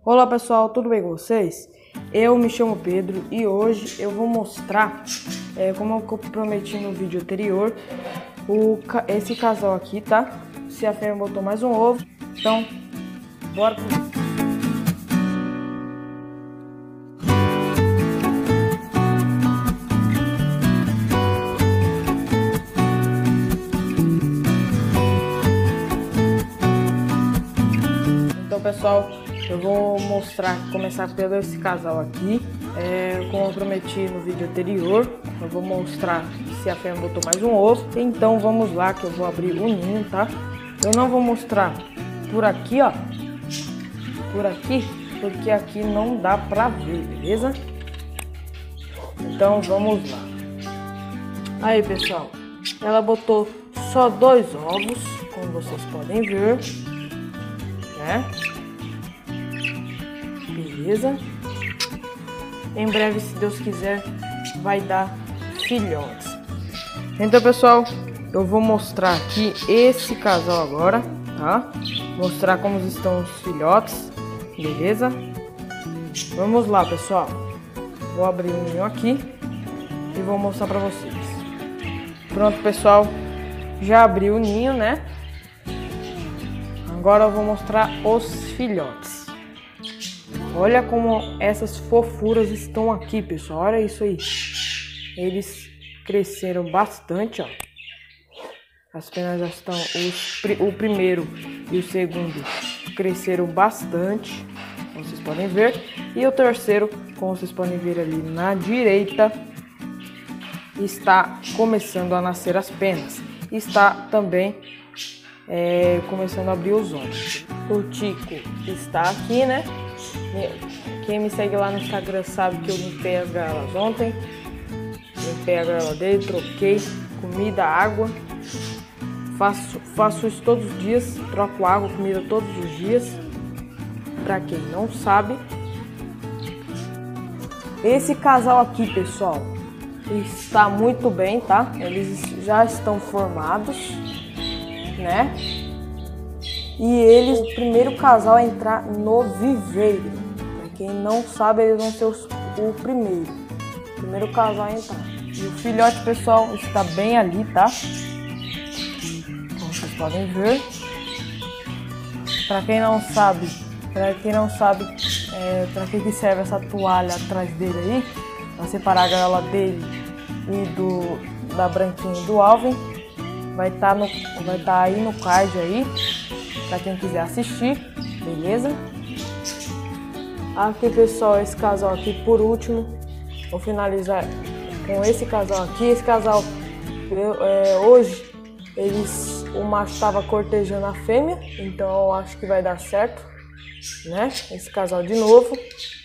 Olá pessoal, tudo bem com vocês? Eu me chamo Pedro e hoje eu vou mostrar, como eu prometi no vídeo anterior, esse casal aqui, tá? Se a fêmea botou mais um ovo, então bora pro vídeo. Então pessoal, eu vou começar pelo esse casal aqui, como eu prometi no vídeo anterior. Eu vou mostrar se a fêmea botou mais um ovo. Então vamos lá que eu vou abrir o ninho, tá? Eu não vou mostrar por aqui, ó, porque aqui não dá pra ver, beleza? Então vamos lá. Aí pessoal, ela botou só 2 ovos, como vocês podem ver, né? Beleza? Em breve, se Deus quiser, vai dar filhotes. Então pessoal, eu vou mostrar aqui esse casal agora, tá? Mostrar como estão os filhotes, beleza? Vamos lá pessoal, vou abrir o ninho aqui e vou mostrar pra vocês. Pronto pessoal, já abri o ninho, né? Agora eu vou mostrar os filhotes. Olha como essas fofuras estão aqui, pessoal. Olha isso aí. Eles cresceram bastante, ó. As penas já estão... O primeiro e o segundo cresceram bastante, como vocês podem ver. E o terceiro, como vocês podem ver ali na direita, está começando a nascer as penas. Está também começando a abrir os olhos. O Tico está aqui, né? Quem me segue lá no Instagram sabe que eu limpei as gaiolas ontem. Limpei a gaiola dele, troquei comida, água. Faço isso todos os dias. Troco água, comida todos os dias. Pra quem não sabe, esse casal aqui, pessoal, está muito bem, tá? Eles já estão formados, né? E eles, o primeiro casal a entrar no viveiro. Pra quem não sabe, eles vão ser o primeiro casal a entrar. E o filhote, pessoal, está bem ali, tá? Como vocês podem ver. Pra quem não sabe, para que serve essa toalha atrás dele aí, pra separar a gaiola dele e da branquinha do Alvin. Vai estar aí no card aí, pra quem quiser assistir, beleza? Aqui pessoal, esse casal aqui por último, vou finalizar com esse casal aqui. Esse casal, hoje, o macho estava cortejando a fêmea, então eu acho que vai dar certo, né? Esse casal de novo.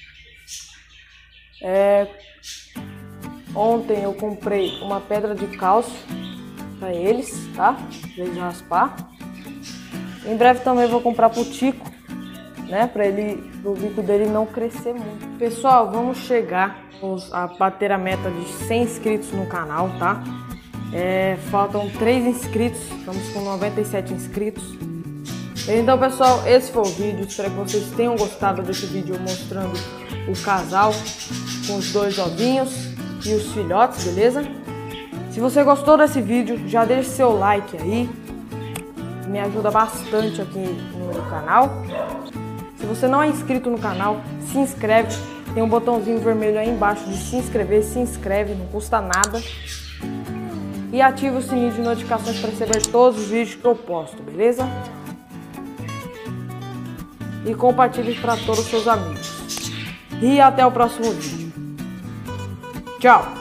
Ontem eu comprei uma pedra de cálcio para eles, tá? Pra eles raspar. Em breve também vou comprar pro Tico, né? Para o bico dele não crescer muito. Pessoal, vamos chegar a bater a meta de 100 inscritos no canal, tá? Faltam 3 inscritos, estamos com 97 inscritos. Então pessoal, esse foi o vídeo. Espero que vocês tenham gostado desse vídeo mostrando o casal com os 2 ovinhos e os filhotes, beleza? Se você gostou desse vídeo, já deixe seu like aí. Me ajuda bastante aqui no canal. Se você não é inscrito no canal, se inscreve. Tem um botãozinho vermelho aí embaixo de se inscrever. Se inscreve, não custa nada. E ativa o sininho de notificações para receber todos os vídeos que eu posto, beleza? E compartilhe para todos os seus amigos. E até o próximo vídeo. Tchau!